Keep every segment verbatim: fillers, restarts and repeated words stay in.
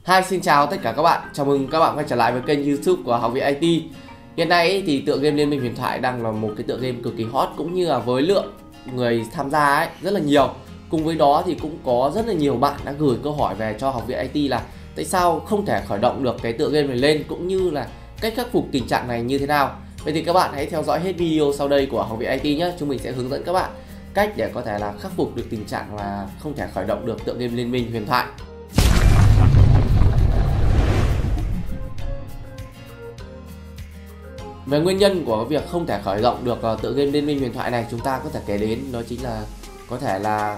Hi, xin chào tất cả các bạn. Chào mừng các bạn quay trở lại với kênh YouTube của Học viện i tê. Hiện nay ấy, thì tựa game Liên minh huyền thoại đang là một cái tựa game cực kỳ hot, cũng như là với lượng người tham gia ấy rất là nhiều. Cùng với đó thì cũng có rất là nhiều bạn đã gửi câu hỏi về cho Học viện i tê là tại sao không thể khởi động được cái tựa game này lên, cũng như là cách khắc phục tình trạng này như thế nào. Vậy thì các bạn hãy theo dõi hết video sau đây của Học viện i tê nhé. Chúng mình sẽ hướng dẫn các bạn cách để có thể là khắc phục được tình trạng là không thể khởi động được tựa game Liên minh huyền thoại. Về nguyên nhân của việc không thể khởi động được tựa game Liên minh huyền thoại này, chúng ta có thể kể đến đó chính là có thể là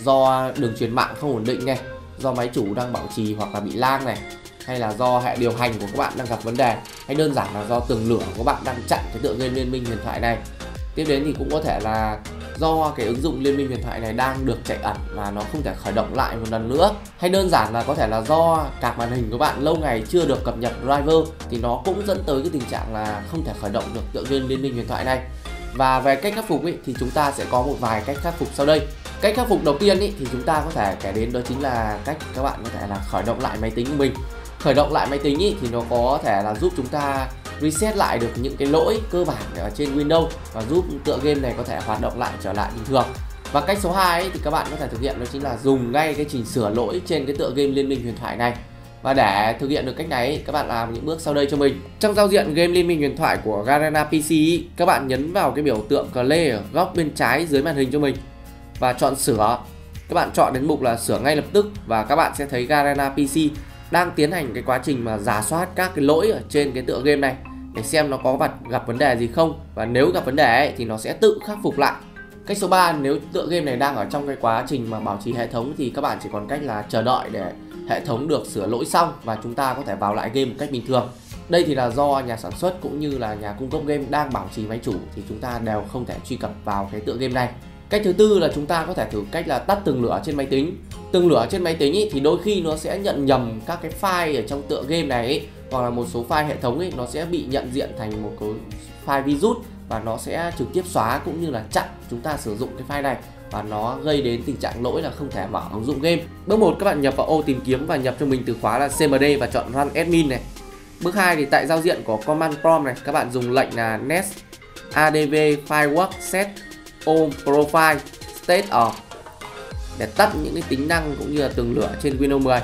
do đường truyền mạng không ổn định này, do máy chủ đang bảo trì hoặc là bị lag này, hay là do hệ điều hành của các bạn đang gặp vấn đề, hay đơn giản là do tường lửa của các bạn đang chặn cái tựa game Liên minh huyền thoại này. Tiếp đến thì cũng có thể là do cái ứng dụng Liên minh huyền thoại này đang được chạy ẩn mà nó không thể khởi động lại một lần nữa, hay đơn giản là có thể là do card màn hình của bạn lâu ngày chưa được cập nhật driver, thì nó cũng dẫn tới cái tình trạng là không thể khởi động được tựa game Liên minh huyền thoại này. Và về cách khắc phục ý, thì chúng ta sẽ có một vài cách khắc phục sau đây. Cách khắc phục đầu tiên ý, thì chúng ta có thể kể đến đó chính là cách các bạn có thể là khởi động lại máy tính của mình. Khởi động lại máy tính ý, thì nó có thể là giúp chúng ta reset lại được những cái lỗi cơ bản ở trên Windows và giúp tựa game này có thể hoạt động lại trở lại bình thường. Và cách số hai ấy, thì các bạn có thể thực hiện đó chính là dùng ngay cái chỉnh sửa lỗi trên cái tựa game Liên minh huyền thoại này. Và để thực hiện được cách này ấy, các bạn làm những bước sau đây cho mình. Trong giao diện game Liên minh huyền thoại của Garena pê xê ấy, các bạn nhấn vào cái biểu tượng Play ở góc bên trái dưới màn hình cho mình và chọn sửa. Các bạn chọn đến mục là sửa ngay lập tức và các bạn sẽ thấy Garena pê xê đang tiến hành cái quá trình mà rà soát các cái lỗi ở trên cái tựa game này để xem nó có vật gặp vấn đề gì không, và nếu gặp vấn đề ấy, thì nó sẽ tự khắc phục lại. Cách số ba, nếu tựa game này đang ở trong cái quá trình mà bảo trì hệ thống thì các bạn chỉ còn cách là chờ đợi để hệ thống được sửa lỗi xong và chúng ta có thể vào lại game một cách bình thường. Đây thì là do nhà sản xuất cũng như là nhà cung cấp game đang bảo trì máy chủ thì chúng ta đều không thể truy cập vào cái tựa game này. Cách thứ tư là chúng ta có thể thử cách là tắt tường lửa trên máy tính. Tường lửa trên máy tính ý, thì đôi khi nó sẽ nhận nhầm các cái file ở trong tựa game này ý, hoặc là một số file hệ thống ấy, nó sẽ bị nhận diện thành một cái file virus và nó sẽ trực tiếp xóa cũng như là chặn chúng ta sử dụng cái file này, và nó gây đến tình trạng lỗi là không thể mở ứng dụng game. Bước một, các bạn nhập vào ô tìm kiếm và nhập cho mình từ khóa là cmd và chọn run admin này. Bước hai thì tại giao diện của command prompt này, các bạn dùng lệnh là nest adv firework set on profile state off để tắt những cái tính năng cũng như là tường lửa trên Windows mười.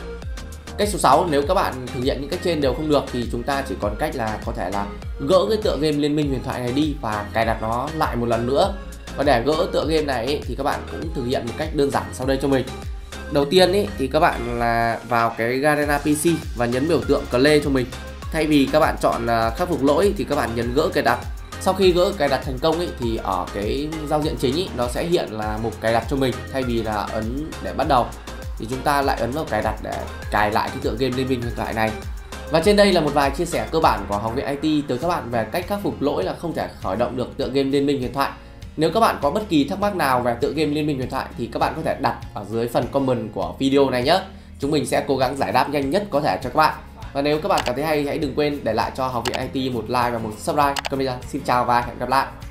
Cách số sáu, nếu các bạn thực hiện những cách trên đều không được thì chúng ta chỉ còn cách là có thể là gỡ cái tựa game Liên minh huyền thoại này đi và cài đặt nó lại một lần nữa. Và để gỡ tựa game này ấy, thì các bạn cũng thực hiện một cách đơn giản sau đây cho mình. Đầu tiên ấy, thì các bạn là vào cái Garena pê xê và nhấn biểu tượng Play cho mình. Thay vì các bạn chọn khắc phục lỗi thì các bạn nhấn gỡ cài đặt. Sau khi gỡ cài đặt thành công ấy, thì ở cái giao diện chính ấy, nó sẽ hiện là mục cài đặt cho mình. Thay vì là ấn để bắt đầu thì chúng ta lại ấn vào cài đặt để cài lại cái tựa game Liên minh huyền thoại này. Và trên đây là một vài chia sẻ cơ bản của Học viện i tê tới các bạn về cách khắc phục lỗi là không thể khởi động được tựa game Liên minh huyền thoại. Nếu các bạn có bất kỳ thắc mắc nào về tựa game Liên minh huyền thoại thì các bạn có thể đặt ở dưới phần comment của video này nhé. Chúng mình sẽ cố gắng giải đáp nhanh nhất có thể cho các bạn. Và nếu các bạn cảm thấy hay, hãy đừng quên để lại cho Học viện i tê một like và một subscribe. Còn bây giờ xin chào và hẹn gặp lại.